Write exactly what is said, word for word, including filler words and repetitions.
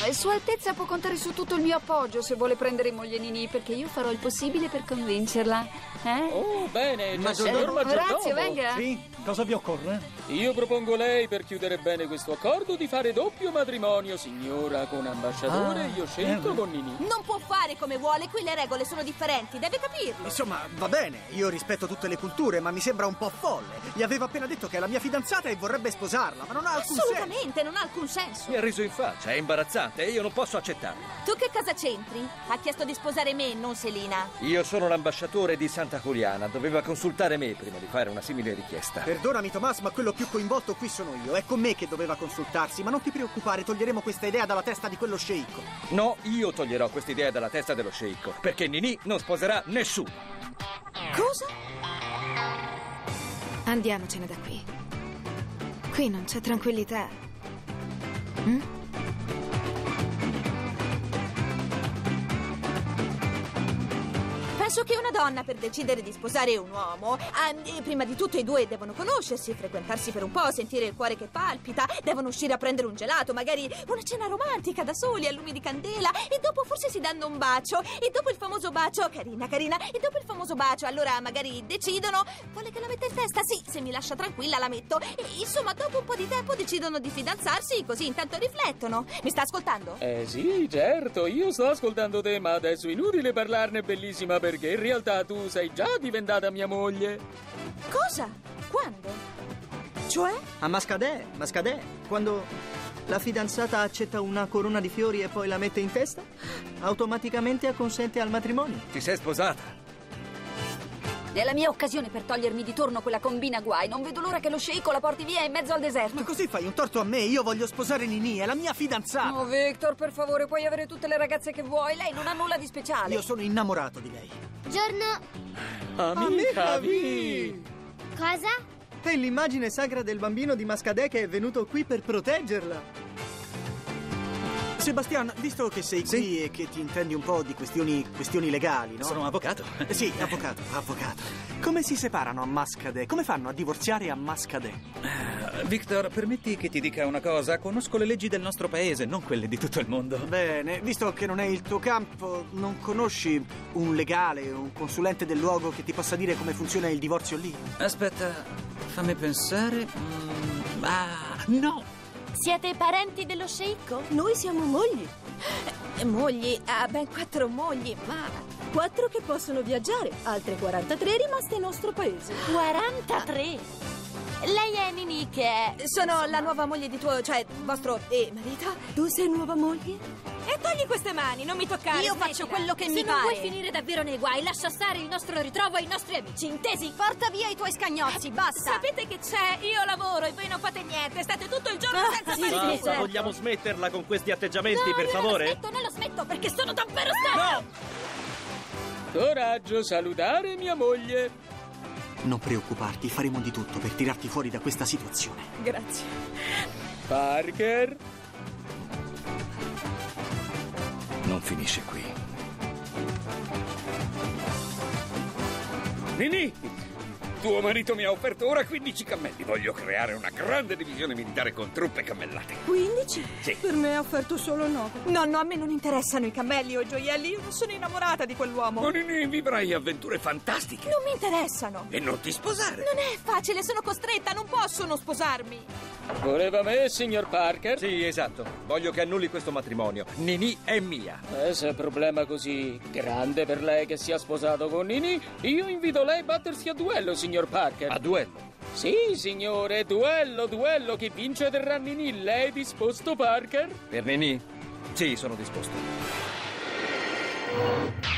Sua Altezza può contare su tutto il mio appoggio se vuole prendere in moglie Ninì, perché io farò il possibile per convincerla. Eh? Oh, bene, Maggiordomo. Orazio, venga. Sì, cosa vi occorre? Io propongo lei, per chiudere bene questo accordo, di fare doppio matrimonio, signora con ambasciatore Ah, e io scelgo eh. con Ninì. Non può fare come vuole, qui le regole sono differenti, deve capirlo. Insomma, va bene, io rispetto tutte le culture, ma mi sembra un po' folle. Gli avevo appena detto che è la mia fidanzata e vorrebbe sposarla, ma non ha alcun senso. Assolutamente, non ha alcun senso. Mi ha riso in faccia, è imbarazzante e io non posso accettarlo. Tu che cosa c'entri? Ha chiesto di sposare me, non Selina. Io sono l'ambasciatore di Santa Juliana, doveva consultare me prima di fare una simile richiesta. Perdonami Tomas, ma quello più coinvolto qui sono io. È con me che doveva consultarsi, ma non ti preoccupare, toglieremo questa idea dalla testa di quello sceicco. No, io toglierò questa idea dalla testa dello sceicco, perché Ninì non sposerà nessuno. Cosa? Andiamocene da qui. Qui non c'è tranquillità. Mm? Penso che una donna, per decidere di sposare un uomo, eh, prima di tutto i due devono conoscersi, frequentarsi per un po', sentire il cuore che palpita, devono uscire a prendere un gelato, magari una cena romantica da soli, a lumi di candela, e dopo forse si danno un bacio, e dopo il famoso bacio, carina, carina, e dopo il famoso bacio, allora magari decidono, vuole che la metta in testa? Sì, se mi lascia tranquilla la metto. E, insomma, dopo un po' di tempo decidono di fidanzarsi, così intanto riflettono. Mi sta ascoltando? Eh sì, certo, io sto ascoltando te, ma adesso è inutile parlarne, bellissima, perché in realtà tu sei già diventata mia moglie. Cosa? Quando? Cioè? A Mascadè, Mascadè, quando la fidanzata accetta una corona di fiori e poi la mette in testa, automaticamente acconsente al matrimonio. Ti sei sposata? È la mia occasione per togliermi di torno quella combina guai. Non vedo l'ora che lo sceicco la porti via in mezzo al deserto. Ma così fai un torto a me, io voglio sposare Ninì, è la mia fidanzata. Oh, Victor, per favore, puoi avere tutte le ragazze che vuoi. Lei non ha nulla di speciale. Io sono innamorato di lei. Giorno. Amica, vi. Cosa? È l'immagine sacra del bambino di Mascadè che è venuto qui per proteggerla. Sebastian, visto che sei Sì? qui e che ti intendi un po' di questioni, questioni legali, no? Sono avvocato. Eh, Sì, avvocato, avvocato. Come si separano a Mascadè? Come fanno a divorziare a Mascadè? Victor, permetti che ti dica una cosa? Conosco le leggi del nostro paese, non quelle di tutto il mondo. Bene, visto che non è il tuo campo, non conosci un legale, un consulente del luogo che ti possa dire come funziona il divorzio lì? Aspetta, fammi pensare. Mm, ah, no! Siete parenti dello sceicco? Noi siamo mogli. Eh, mogli? Ha ben quattro mogli, ma... Quattro che possono viaggiare, altre quarantatré rimaste in nostro paese. quarantatré. Lei è Ninì che è... Sono la nuova moglie di tuo, cioè, vostro eh, marito? Tu sei nuova moglie? E togli queste mani, non mi toccare. Io smettila. faccio quello che Se mi non pare. vuoi finire davvero nei guai, lascia stare il nostro ritrovo ai nostri amici, intesi? Porta via i tuoi scagnozzi, basta. Sapete che c'è? Io lavoro e voi non fate niente, state tutto il giorno senza sì, fare sì, niente. certo. vogliamo smetterla con questi atteggiamenti, No, per io favore? Non lo smetto, non lo smetto perché sono davvero stanca. Coraggio, salutare mia moglie. Non preoccuparti, faremo di tutto per tirarti fuori da questa situazione. Grazie. Parker. Non finisce qui. Ninì, tuo marito mi ha offerto ora quindici cammelli. Voglio creare una grande divisione militare con truppe cammellate. quindici? Sì. Per me ha offerto solo nove. No, no, a me non interessano i cammelli o i gioielli. Io non sono innamorata di quell'uomo. Ma Ninì, vivrai avventure fantastiche. Non mi interessano. E non ti sposare. Non è facile, sono costretta, non posso non sposarmi. Voleva me, signor Parker? Sì, esatto. Voglio che annulli questo matrimonio. Ninì è mia. Eh, se è un problema così grande per lei che sia sposato con Ninì, io invito lei a battersi a duello, signor Parker. A duello. Sì, signore, duello, duello. Chi vince terrà Ninì. Lei è disposto, Parker? Per Ninì? Sì, sono disposto.